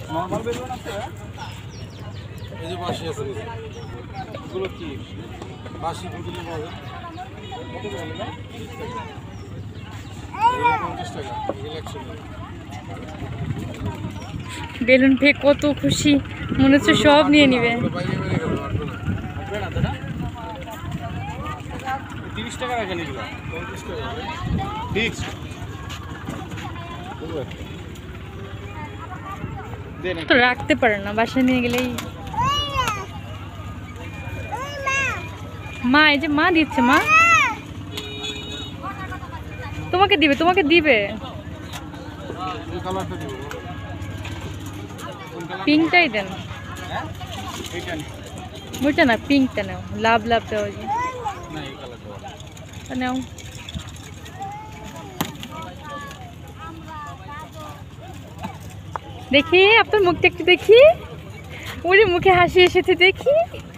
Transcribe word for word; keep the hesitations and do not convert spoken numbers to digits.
Normal balloon আছে? এই যে বাঁশি আছে, এগুলো কি বাঁশি ফুটুলি পাবে কত বলে না? পঞ্চাশ টাকা, এগুলো একশো টাকা। বেলুন পেয়ে কত খুশি, মনে হচ্ছে সব নিয়ে নিবে। ওগুলো বাইরে বাইরে গেল, আসবে না। আসবে না দাদা? তিরিশ টাকা রাখেন এগুলো। পঞ্চাশ টাকা হবে। ফিক্সড। দেন তো রাখতে পারে না, বাসায় নিয়ে গেলেই। মা, এই যে মা দিচ্ছে, মা তোমাকে দিবে, তোমাকে দিবে। এই কালারটা দিব। পিঙ্কটাই দেন। হ্যাঁ এইটা নি বুঝছো না, পিঙ্কটা নাও, লাভ লাভ দেওয়া যায়। না এই কালারটা নাও। দেখি আপনার মুখটা একটু দেখি, ওরে মুখে হাসি এসেছে দেখি।